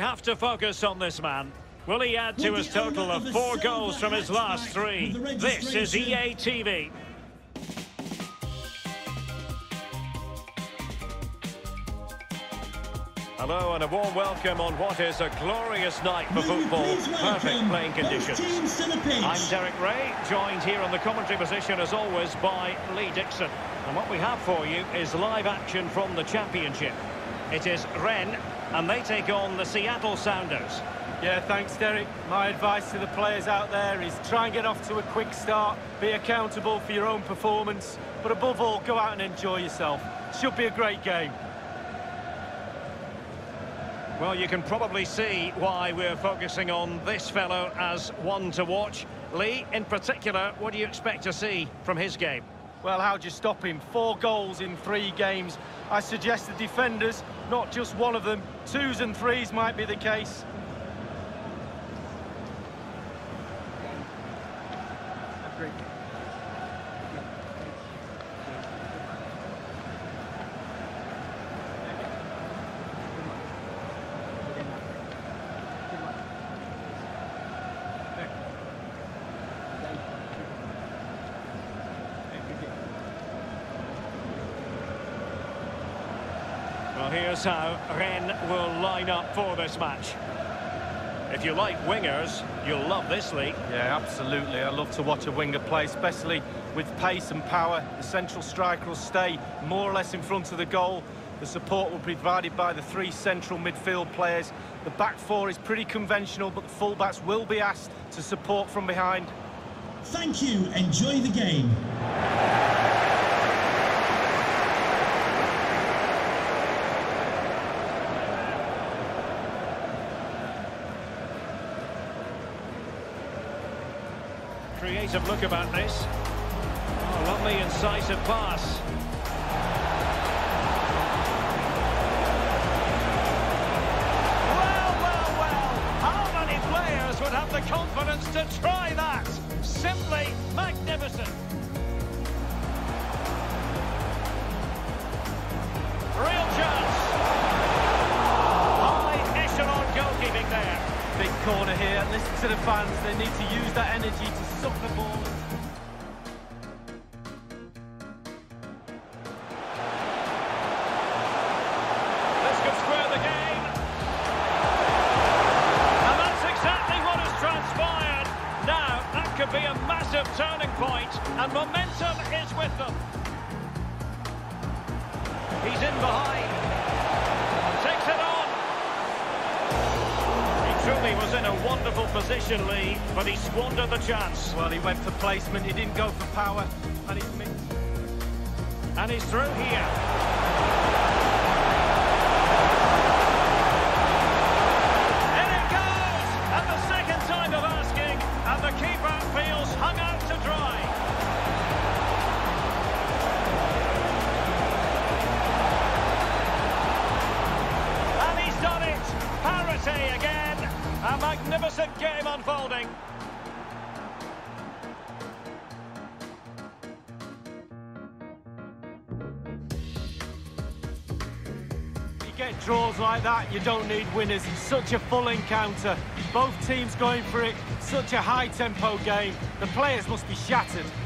have to focus on this man. Will he add to his total of 4 goals from his last 3? This is EA TV. Hello and a warm welcome on what is a glorious night for football. Perfect playing conditions. I'm Derek Ray, joined here on the commentary position as always by Lee Dixon. And what we have for you is live action from the Championship. It is Rennes and they take on the Seattle Sounders. Yeah, thanks Derek. My advice to the players out there is try and get off to a quick start, be accountable for your own performance, but above all, go out and enjoy yourself. Should be a great game. Well, you can probably see why we're focusing on this fellow as one to watch. Lee, in particular, what do you expect to see from his game? Well, how'd you stop him? 4 goals in 3 games. I suggest the defenders, not just one of them, 2s and 3s might be the case. Well, here's how Rennes will line up for this match. If you like wingers, you'll love this league. Yeah, absolutely. I love to watch a winger play, especially with pace and power. The central striker will stay more or less in front of the goal. The support will be provided by the 3 central midfield players. The back 4 is pretty conventional, but the fullbacks will be asked to support from behind. Thank you. Enjoy the game. Creative look about this. Oh, lovely incisive pass. Well. How many players would have the confidence to try that? Simply magnificent. Real chance. High echelon goalkeeping there. Big corner here. Listen to the fans. They need to use that energy to suck the ball. This could square the game. And that's exactly what has transpired. Now, that could be a massive turning point, and momentum is with them. He's in behind. Takes it on. Truly was in a wonderful position, Lee, but he squandered the chance. Well, he went for placement, he didn't go for power, and he's missed. And he's through here. In it goes! And the second time of asking, and the keeper feels hung out to dry. And he's done it! Parity again! A magnificent game unfolding. You get draws like that, you don't need winners. Such a full encounter. Both teams going for it. Such a high-tempo game. The players must be shattered.